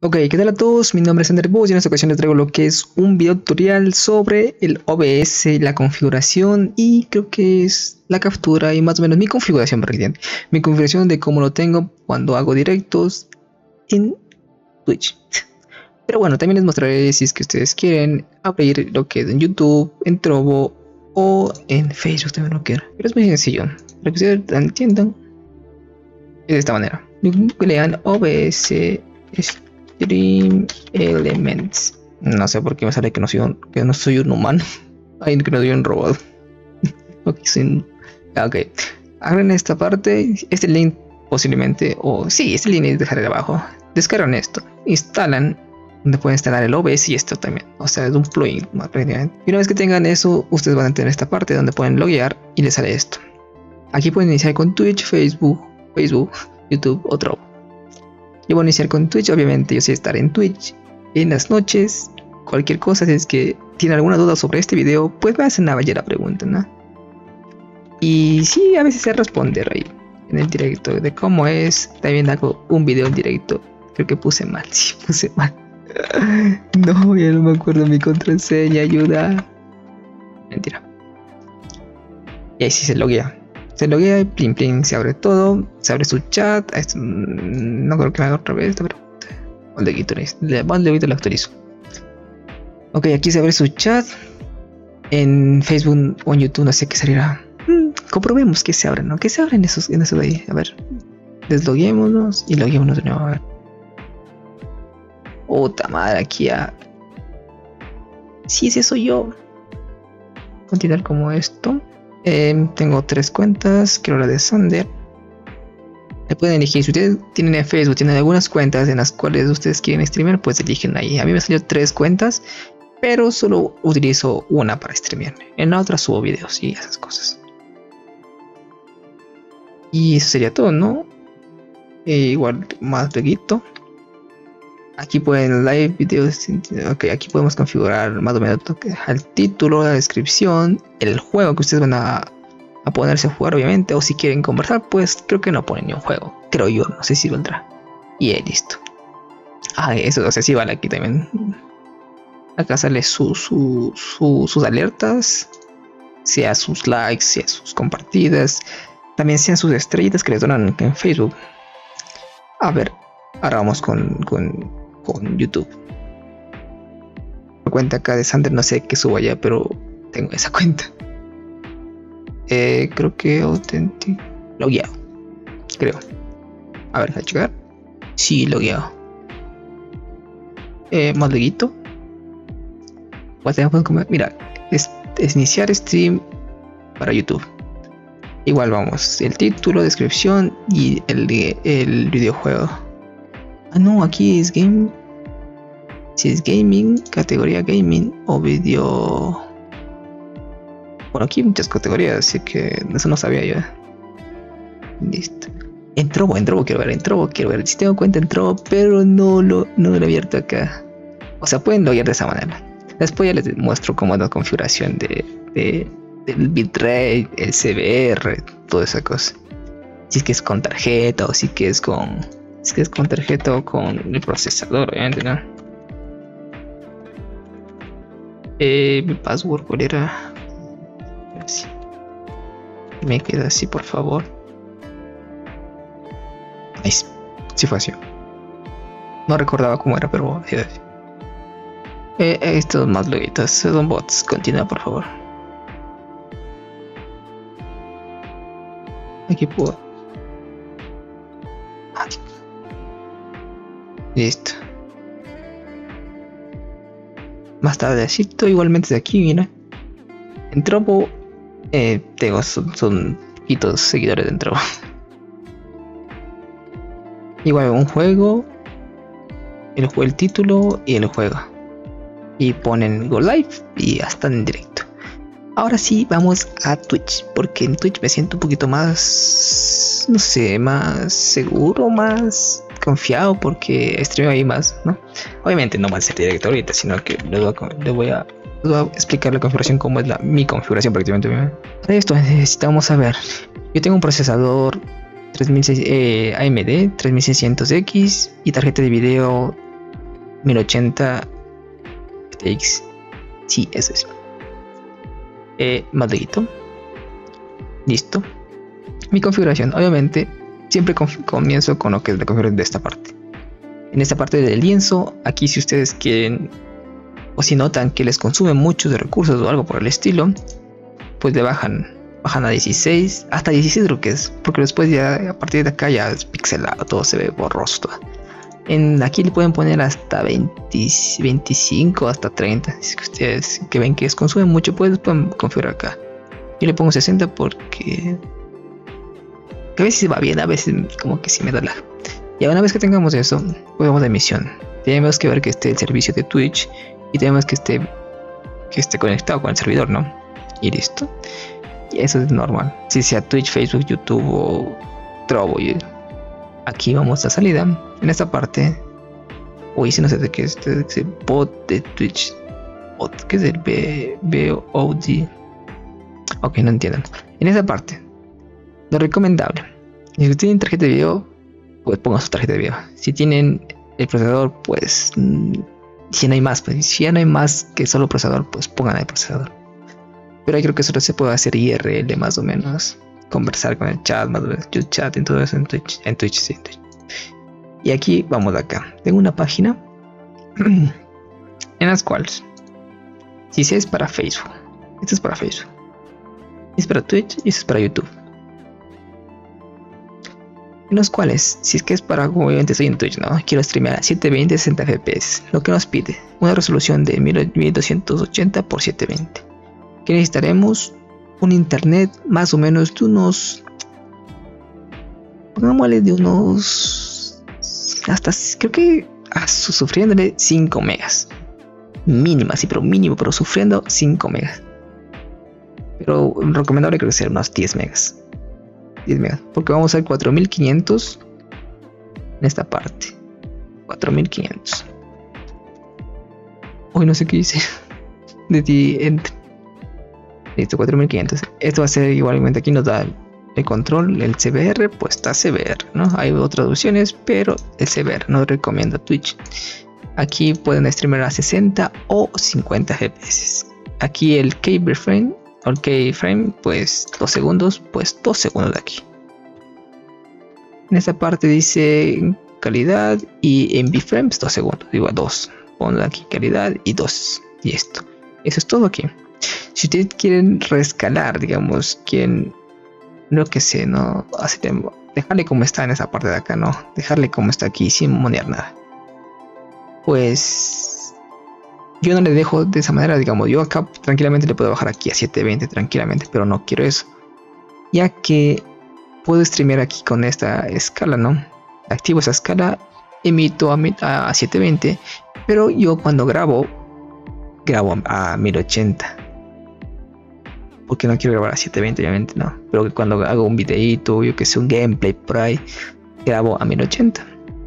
Ok, ¿qué tal a todos? Mi nombre es Ander Bus y en esta ocasión les traigo lo que es un video tutorial sobre el OBS, la configuración y creo que es la captura y más o menos mi configuración prácticamente. Mi configuración de cómo lo tengo cuando hago directos en Twitch. Pero bueno, también les mostraré si es que ustedes quieren abrir lo que es en YouTube, en Trovo o en Facebook también lo quiero. Pero es muy sencillo, para que ustedes entiendan. Es de esta manera. Lean OBS Stream Elements. No sé por qué me sale que no soy un humano. Ay, que no soy un robot. Ok, agarren esta parte. Este link posiblemente, este link dejaré abajo. Descargan esto, instalan, donde pueden instalar el OBS y esto también. O sea, es un plugin más prácticamente. Y una vez que tengan eso, ustedes van a tener esta parte donde pueden loguear y les sale esto. Aquí pueden iniciar con Twitch, Facebook, YouTube o Trovo. Yo voy a iniciar con Twitch, obviamente yo sé estar en Twitch en las noches. Cualquier cosa, si es que tienen alguna duda sobre este video, pues me hacen la pregunta, ¿no? Y sí, a veces sé responder ahí en el directo de cómo es. También hago un video en directo. Creo que puse mal, sí, puse mal. No, ya no me acuerdo mi contraseña, ayuda. Mentira. Y ahí sí se loguea. Se loguea y plin plin, se abre todo, se abre su chat. No creo que me haga otra vez, pero le actualizo. Ok, aquí se abre su chat. En Facebook o en YouTube no sé qué salirá. Comprobemos que se abren, ¿no? Que se abren esos de ahí. A ver, desloguémonos y loguémonos de nuevo. A ver. Puta madre, aquí a... Sí, ese soy yo. Continuar como esto. Tengo 3 cuentas, quiero la de Sander. Le pueden elegir, si ustedes tienen en Facebook, tienen algunas cuentas en las cuales ustedes quieren streamear, pues eligen ahí. A mí me salió 3 cuentas, pero solo utilizo una para streamear. En la otra subo videos y esas cosas. Y eso sería todo, ¿no? Igual más luego. Aquí pueden live videos. Ok, aquí podemos configurar más o menos el título, la descripción, el juego que ustedes van a ponerse a jugar, obviamente. O si quieren conversar, pues creo que no ponen ni un juego. Creo yo, no sé si valdrá. Y ahí listo. Eso, o sea, sí vale aquí también. Acá sale sus alertas, sea sus likes, sea sus compartidas, también sean sus estrellitas que les donan en Facebook. A ver, ahora vamos con YouTube. La cuenta acá de Sander, no sé qué subo allá, pero tengo esa cuenta. Creo que auténtico. Logueado. Creo. A ver, a checar. Sí, logueado. Más leguito. Mira, es iniciar stream para YouTube. Igual vamos. El título, descripción y el videojuego. No, aquí es game. Si es gaming, categoría gaming o video. Bueno, aquí hay muchas categorías, así que eso no sabía yo. Listo. En Trovo quiero ver. Si tengo cuenta en Trovo, pero no lo he abierto acá. O sea, pueden loguear de esa manera. Después ya les muestro cómo es la configuración del bitrate, el CBR, toda esa cosa. Si es que es con tarjeta o si es que es con tarjeta o con el procesador, obviamente, ¿no? Mi password, ¿cuál era? Así. Me queda así, por favor. Ahí sí fue así. No recordaba cómo era, pero estos más loguitos son bots. Continúa, por favor. Aquí puedo. Listo. Más tardecito, igualmente de aquí, mira. En Trovo tengo son poquitos seguidores de Trovo. Igual un juego, el título y el juego. Y ponen Go Live y ya están en directo. Ahora sí, vamos a Twitch, porque en Twitch me siento un poquito más, no sé, más seguro, más confiado, porque streameo ahí más, ¿no? Obviamente no va a ser directo ahorita, sino que les voy a explicar la configuración, cómo es mi configuración prácticamente. Para esto necesitamos saber, yo tengo un procesador 3600, AMD 3600X y tarjeta de video 1080 GTX. Sí, eso es. Madridito. Listo. Mi configuración, obviamente, siempre comienzo con lo que es la configuración de esta parte. En esta parte del lienzo, aquí si ustedes quieren o si notan que les consume muchos recursos o algo por el estilo, pues le bajan a 16, hasta 16 creo que es, porque después ya a partir de acá ya es pixelado, todo se ve borroso. Aquí le pueden poner hasta 25, hasta 30. Si es que ustedes que ven que les consume mucho, pues pueden configurar acá. Yo le pongo 60 porque a veces va bien, a veces como que sí me da lag. Y una vez que tengamos eso, pues vamos a emisión. Tenemos que ver que esté el servicio de Twitch y tenemos que esté conectado con el servidor, ¿no? Y listo. Y eso es normal. Si sea Twitch, Facebook, YouTube o Trovo. Aquí vamos a salida. En esta parte. Uy, si no sé de qué es este bot de Twitch. Bot, ¿qué es el BOD? Ok, no entiendan. En esa parte, lo recomendable. Si tienen tarjeta de video, pues pongan su tarjeta de video. Si tienen el procesador, pues si no hay más, pues si ya no hay más que solo procesador, pues pongan el procesador. Pero ahí creo que solo se puede hacer IRL más o menos, conversar con el chat, más o menos, yo chat en todo eso en Twitch, sí, en Twitch. Y aquí vamos acá. Tengo una página en las cuales, si es para Facebook, esto es para Facebook, es para Twitch y esto es para YouTube. En los cuales, si es que es para, obviamente estoy en Twitch, ¿no? Quiero streamear a 720 60 FPS. Lo que nos pide, una resolución de 1280 x 720. Que necesitaremos un internet más o menos de unos, pongámosle de unos, hasta creo que sufriéndole 5 megas. Mínima, sí, pero mínimo, pero sufriendo 5 megas. Pero recomendable creo que sea unos 10 megas. 10 megas, porque vamos a hacer 4500 en esta parte. 4500. Uy, no sé qué hice. De ti, listo, 4500. Esto va a ser igualmente, aquí nos da el control, el CBR, pues está CBR, ¿no? Hay otras opciones, pero el CBR nos recomienda Twitch. Aquí pueden streamer a 60 o 50 FPS. Aquí el keyframe, o el keyframe, pues 2 segundos, pues 2 segundos de aquí. En esta parte dice calidad y en B-frames 2 segundos, digo 2. Pongo aquí calidad y 2. Y esto. Eso es todo aquí. Si ustedes quieren rescalar, digamos, no que sé, no dejarle como está en esa parte de acá, no, dejarle como está aquí sin monear nada. Pues yo no le dejo de esa manera, digamos, yo acá tranquilamente le puedo bajar aquí a 720 tranquilamente, pero no quiero eso, ya que puedo streamear aquí con esta escala, ¿no? Activo esa escala, emito a 720, pero yo cuando grabo a 1080. Porque no quiero grabar a 720, obviamente, no. Pero que cuando hago un videíto, yo que sé, un gameplay por ahí, grabo a 1080.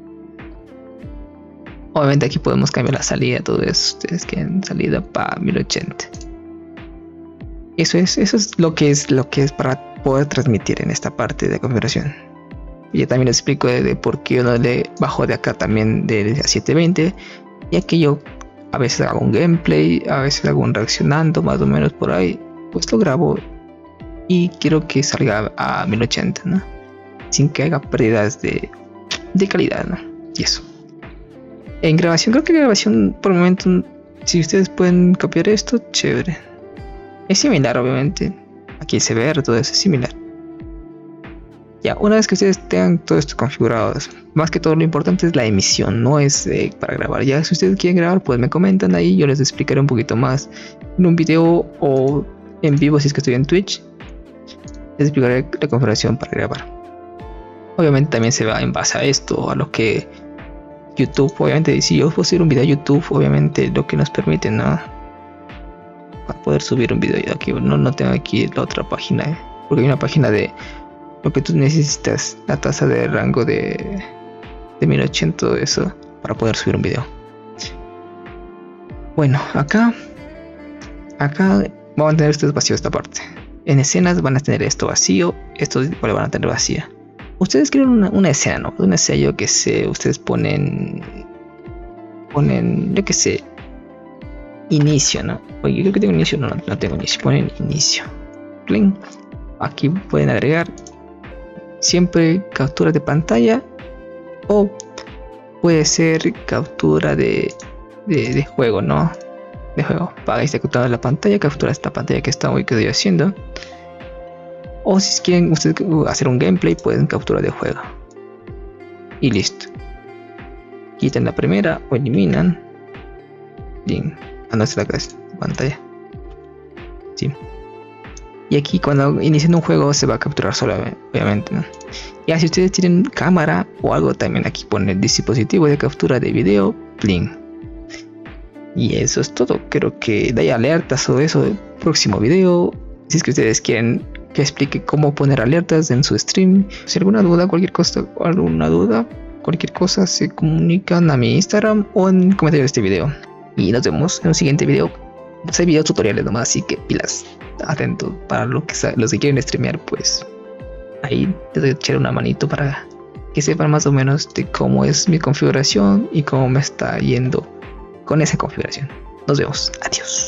Obviamente aquí podemos cambiar la salida, todo eso. Ustedes quieren salida para 1080. Eso es lo que es para poder transmitir en esta parte de configuración. Y ya también les explico de por qué yo no le bajo de acá también de a 720. Ya que yo a veces hago un gameplay, a veces hago un reaccionando, más o menos por ahí. Pues lo grabo y quiero que salga a 1080, ¿no? Sin que haga pérdidas de calidad, ¿no? Y eso. En grabación, creo que grabación por el momento, si ustedes pueden copiar esto, chévere. Es similar, obviamente. Aquí el CBR, todo eso es similar. Ya, una vez que ustedes tengan todo esto configurado, más que todo lo importante es la emisión, no es para grabar. Ya si ustedes quieren grabar, pues me comentan ahí, yo les explicaré un poquito más en un video o en vivo si es que estoy en Twitch. Les explicaré la configuración para grabar. Obviamente también se va en base a esto, a lo que YouTube, obviamente si yo puedo subir un video a YouTube, obviamente lo que nos permite, ¿no? Para poder subir un video aquí, no tengo aquí la otra página, porque hay una página de lo que tú necesitas, la tasa de rango de 1080, eso, para poder subir un video. Bueno, acá van a tener esto vacío, esta parte. En escenas van a tener esto vacío, esto igual van a tener vacía. Ustedes quieren una escena, ¿no? Una escena, yo que sé, ustedes ponen ponen, yo que sé, inicio, ¿no? Oye, yo creo que tengo inicio, no tengo inicio, ponen inicio. Cling. Aquí pueden agregar siempre captura de pantalla o puede ser captura de juego, ¿no? De juego. Para esta captura la pantalla, captura esta pantalla que está hoy que estoy haciendo. O si quieren ustedes hacer un gameplay, pueden captura de juego. Y listo. Quitan la primera o eliminan. Bien. No está la pantalla. Sí. Y aquí cuando inician un juego se va a capturar solo, obviamente, ¿no? Ya si ustedes tienen cámara o algo, también aquí ponen el dispositivo de captura de video, Bling. Y eso es todo. Creo que da alertas o eso del próximo video. Si es que ustedes quieren que explique cómo poner alertas en su stream. Si alguna duda, cualquier cosa, se comunican a mi Instagram o en comentarios de este video. Y nos vemos en un siguiente video. Hay videos tutoriales nomás, así que pilas, atentos para los que quieren streamear, pues ahí les voy a echar una manito para que sepan más o menos de cómo es mi configuración y cómo me está yendo con esa configuración. Nos vemos, adiós.